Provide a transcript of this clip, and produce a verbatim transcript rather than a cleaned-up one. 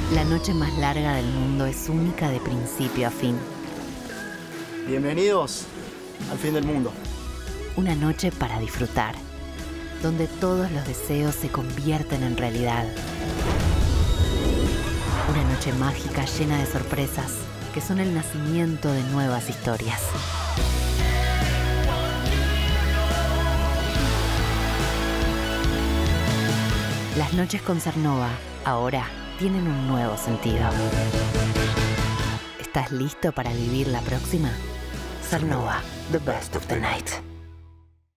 La noche más larga del mundo es única de principio a fin. Bienvenidos al fin del mundo. Una noche para disfrutar, donde todos los deseos se convierten en realidad. Una noche mágica llena de sorpresas, que son el nacimiento de nuevas historias. Las noches con Cernova, ahora, tienen un nuevo sentido. ¿Estás listo para vivir la próxima? Cernova, the best of the night.